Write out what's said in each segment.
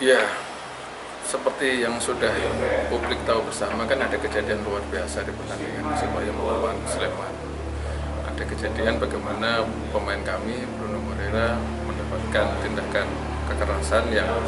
Ya, seperti yang sudah publik tahu bersama kan ada kejadian luar biasa di pertandingan Persebaya melawan Sleman. Ada kejadian bagaimana pemain kami Bruno Moreira mendapatkan tindakan kekerasan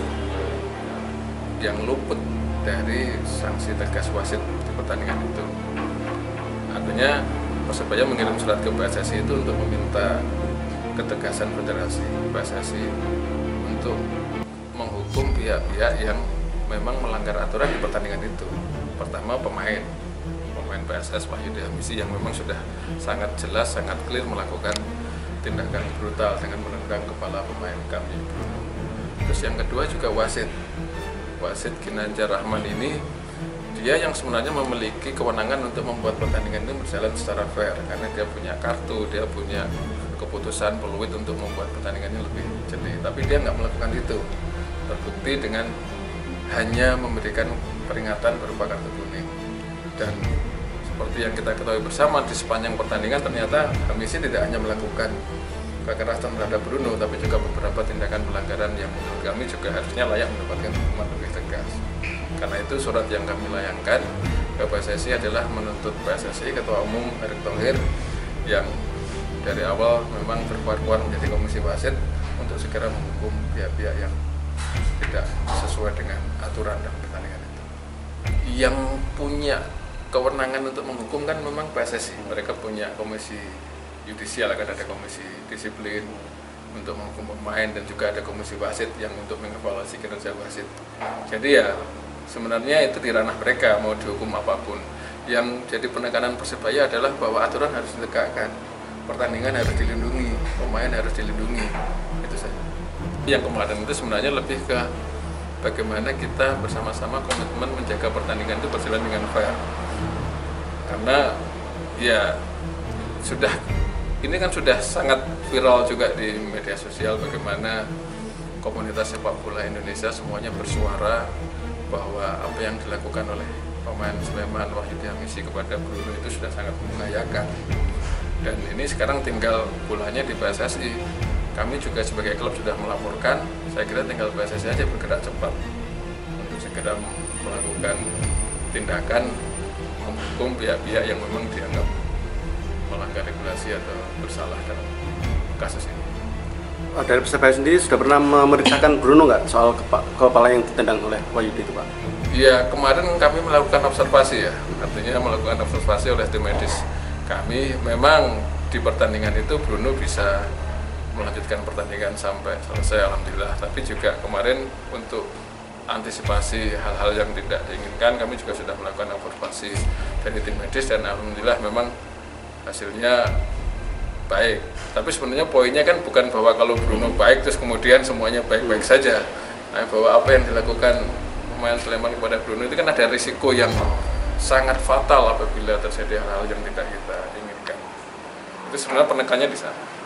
yang luput dari sanksi tegas wasit di pertandingan itu. Artinya Persebaya mengirim surat ke PSSI itu untuk meminta ketegasan federasi PSSI untuk menghukum pihak-pihak yang memang melanggar aturan di pertandingan itu. Pertama pemain PSS Wahyudi Hamisi yang memang sudah sangat jelas, sangat clear melakukan tindakan brutal dengan menendang kepala pemain kami Bruno. Terus yang kedua juga wasit Ginanjar Rahman ini, dia yang sebenarnya memiliki kewenangan untuk membuat pertandingan ini berjalan secara fair karena dia punya kartu, dia punya keputusan peluit untuk membuat pertandingannya lebih jernih. Tapi dia nggak melakukan itu, terbukti dengan hanya memberikan peringatan berupa kartu kuning. Dan seperti yang kita ketahui bersama, di sepanjang pertandingan ternyata Hamisi tidak hanya melakukan kekerasan terhadap Bruno, tapi juga beberapa tindakan pelanggaran yang menurut kami juga harusnya layak mendapatkan hukuman lebih tegas. Karena itu surat yang kami layangkan ke PSSI adalah menuntut PSSI Ketua Umum Erick Thohir yang dari awal memang berkuar-kuar menjadi komisi wasit untuk segera menghukum pihak-pihak yang tidak sesuai dengan aturan dalam pertandingan itu. Yang punya kewenangan untuk menghukum kan memang PSSI. Mereka punya komisi yudisial, akan ada komisi disiplin untuk menghukum pemain dan juga ada komisi wasit yang untuk mengevaluasi kinerja wasit. Jadi ya sebenarnya itu di ranah mereka mau dihukum apapun. Yang jadi penekanan Persebaya adalah bahwa aturan harus ditegakkan, pertandingan harus dilindungi, pemain harus dilindungi, itu saja. Yang kemarin itu sebenarnya lebih ke bagaimana kita bersama-sama komitmen menjaga pertandingan itu berjalan dengan fair. Karena ya ini kan sudah sangat viral juga di media sosial bagaimana komunitas sepak bola Indonesia semuanya bersuara bahwa apa yang dilakukan oleh pemain Sleman Wahyudi Hamisi kepada Bruno itu sudah sangat membahayakan. Dan ini sekarang tinggal bolanya di PSSI. Kami juga sebagai klub sudah melaporkan, saya kira tinggal PSSI aja bergerak cepat untuk segera melakukan tindakan menghukum pihak-pihak yang memang dianggap melanggar regulasi atau bersalah dalam kasus ini. Dari Persebaya sendiri sudah pernah memeriksakan Bruno nggak soal kepala yang ditendang oleh Wahyudi itu, Pak? Iya, kemarin kami melakukan observasi ya, artinya melakukan observasi oleh tim medis. Kami memang di pertandingan itu Bruno bisa melanjutkan pertandingan sampai selesai alhamdulillah, tapi juga kemarin untuk antisipasi hal-hal yang tidak diinginkan kami juga sudah melakukan observasi dari tim medis dan alhamdulillah memang hasilnya baik. Tapi sebenarnya poinnya kan bukan bahwa kalau Bruno baik terus kemudian semuanya baik-baik saja. Nah, bahwa apa yang dilakukan pemain Sleman kepada Bruno itu kan ada risiko yang sangat fatal apabila terjadi hal-hal yang tidak kita inginkan. Itu sebenarnya penekannya di sana.